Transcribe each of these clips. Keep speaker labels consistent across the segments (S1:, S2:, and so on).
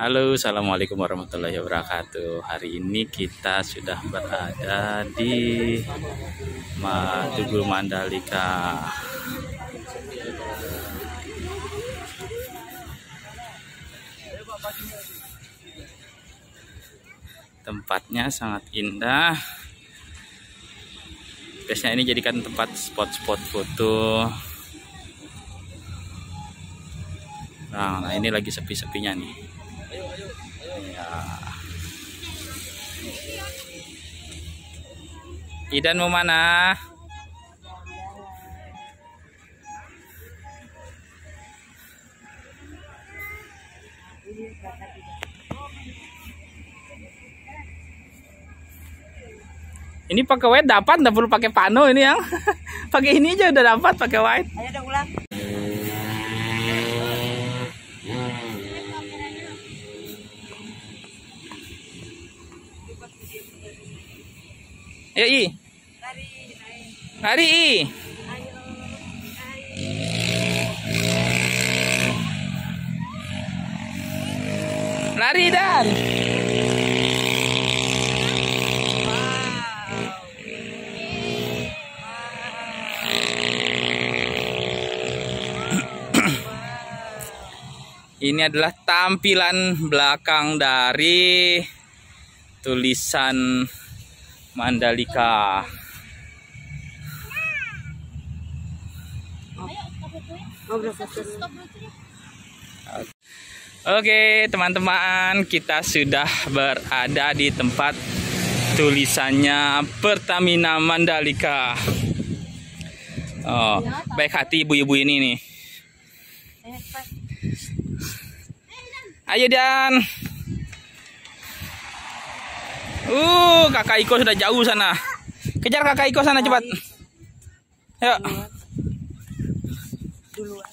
S1: Halo, assalamualaikum warahmatullahi wabarakatuh. Hari ini kita sudah berada di Tugu Mandalika. Tempatnya sangat indah. Biasanya ini jadikan tempat spot-spot foto. Nah, ini lagi sepi-sepinya nih. Ya. Idan mau mana? Ini pakai white dapat, nggak perlu pakai pano ini yang pakai ini aja udah dapat pakai white.
S2: Ayo dong ulang.
S1: Ayo I. Lari I. Lari Dan. Ini adalah tampilan belakang dari tulisan Mandalika. Oke, teman-teman, kita sudah berada di tempat tulisannya Pertamina Mandalika. Oh, baik hati ibu-ibu ini nih. Ayo Dan. Kakak Iko sudah jauh sana. Kejar kakak Iko sana cepat. Yuk.
S2: Duluan.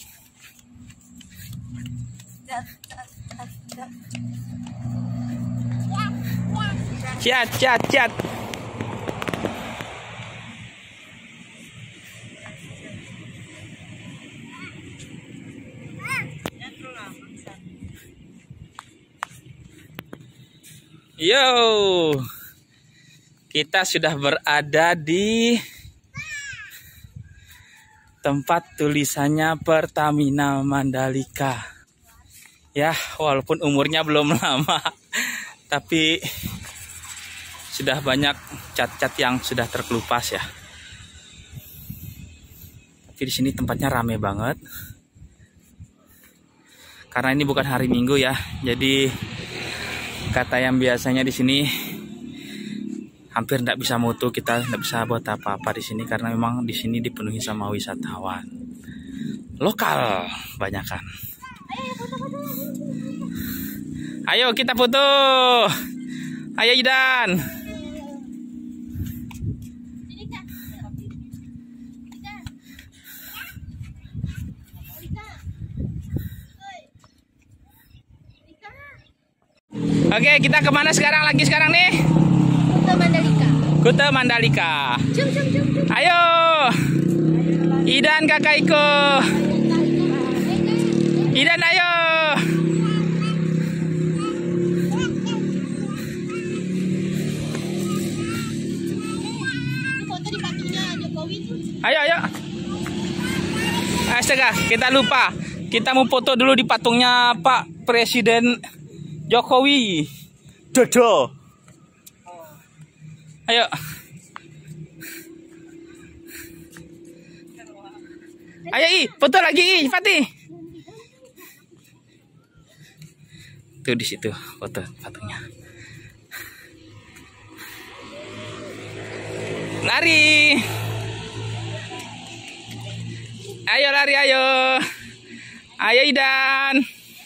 S1: Cat. Yo, kita sudah berada di tempat tulisannya Pertamina Mandalika. Ya, walaupun umurnya belum lama, tapi sudah banyak cat-cat yang sudah terkelupas ya. Tapi di sini tempatnya rame banget. Karena ini bukan hari Minggu ya, jadi kata yang biasanya di sini hampir tidak bisa mutu, kita tidak bisa buat apa-apa di sini karena memang di sini dipenuhi sama wisatawan lokal banyakan. Ayo kita foto. Ayo Idan. Oke, kita kemana sekarang nih?
S2: Kuta Mandalika.
S1: Kuta Mandalika.
S2: Jom.
S1: Ayo. Idan kakak Iko. Idan ayo.
S2: Foto di patungnya Jokowi tuh.
S1: Ayo. Astaga, kita lupa. Kita mau foto dulu di patungnya Pak Presiden Jokowi. Dodo. Ayo. Ayo foto lagi Fatih. Tuh di situ foto patungnya. Lari. Ayo lari ayo. Ayo Idan.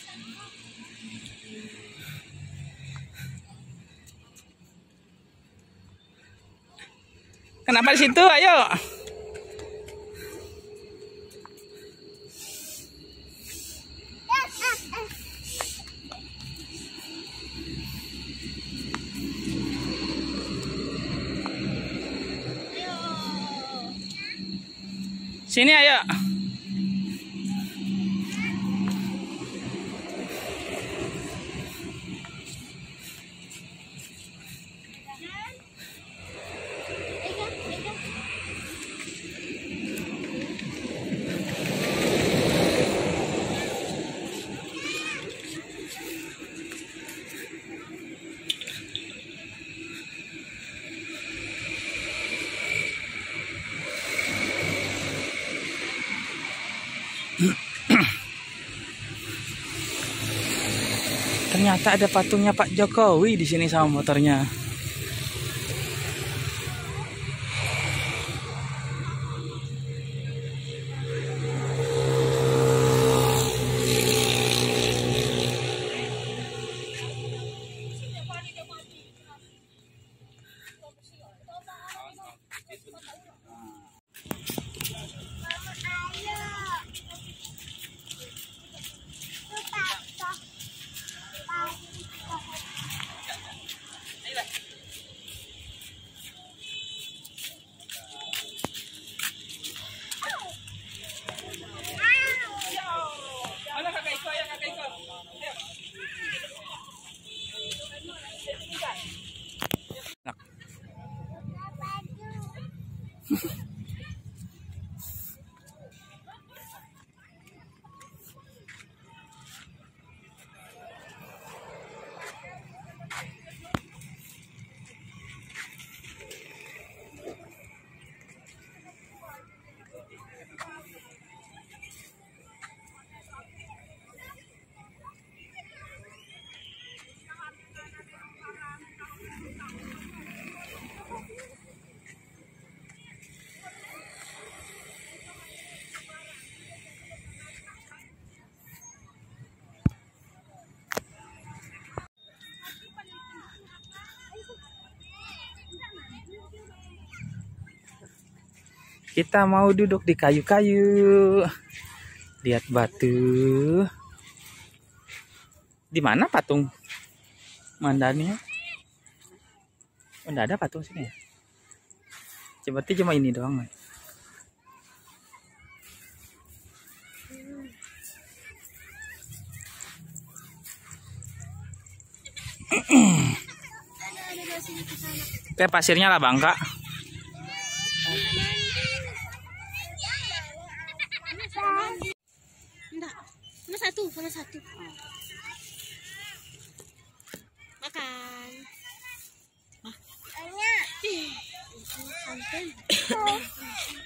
S1: Kenapa di situ? Ayo. Sini ayo. Ternyata ada patungnya Pak Jokowi di sini sama motornya. Kita mau duduk di kayu-kayu. Lihat batu. Di mana patung Mandani? Oh, enggak ada patung sini ya? Berarti cuma ini doang. Kayak pasirnya lah Bangka.
S2: Enggak. Sama satu. Makan. Makannya. Santan.